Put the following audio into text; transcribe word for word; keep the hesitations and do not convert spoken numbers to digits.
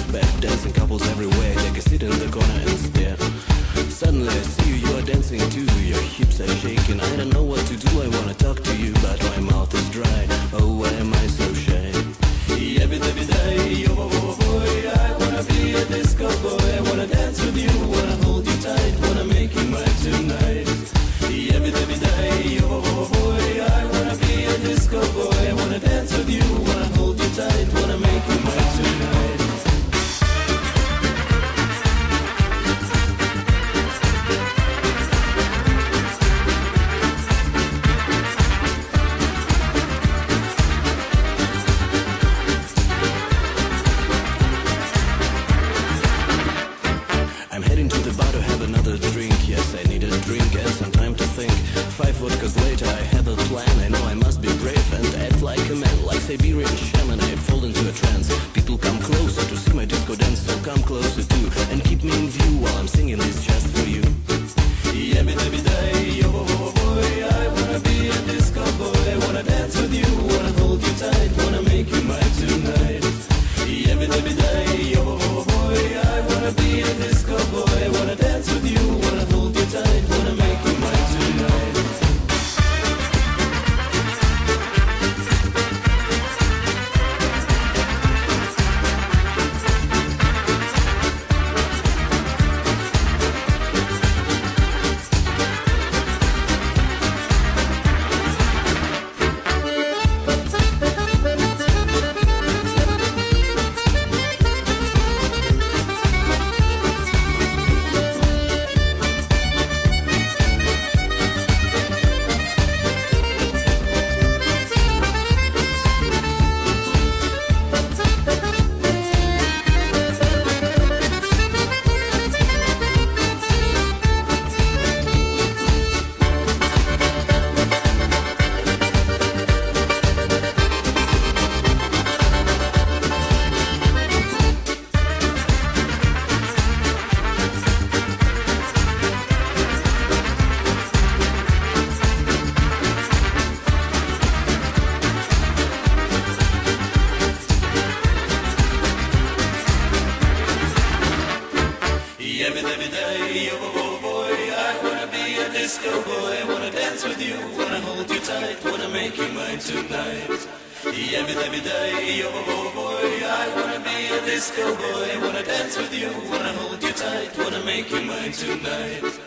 back, dancing couples everywhere. Take a seat in the corner and stare. Suddenly I see you, you are dancing too. Your hips are shaking, I don't know what to do. I wanna talk to you, but my mouth is dry. Oh, why am I so shy? Every day, day, oh, oh, oh, boy, I wanna be a disco boy. I wanna dance with you, wanna hold you tight, wanna make you mine tonight. Every day, day, oh, oh, oh, boy, I wanna be a disco boy. I wanna dance with you, wanna hold you tight, wanna make you mine tonight. I'm heading to the bar to have another drink. Yes, I need a drink and some time to think. Five vodkas later, I have a plan. I know I must be brave and act like a man. Like Siberian shaman, I fall into a trance. People come closer to see my disco dance, so come closer too and keep me in view while I'm singing this just for you. Every day, every day, oh, oh, oh, boy, I wanna be a disco boy. I wanna dance with you, wanna hold you tight, wanna make you mine tonight. Every day, every day, oh, oh, oh, boy, I wanna be a disco boy. I wanna dance with you, wanna hold you tight, wanna make you mine tonight. Every day, every day, oh, oh, oh, boy, I wanna be a disco boy. I wanna dance with you, wanna hold you tight, wanna make you mine tonight. Every day, every day, oh, oh, oh, boy, I wanna be a disco boy. I wanna dance with you, wanna hold you tight, wanna make you mine tonight.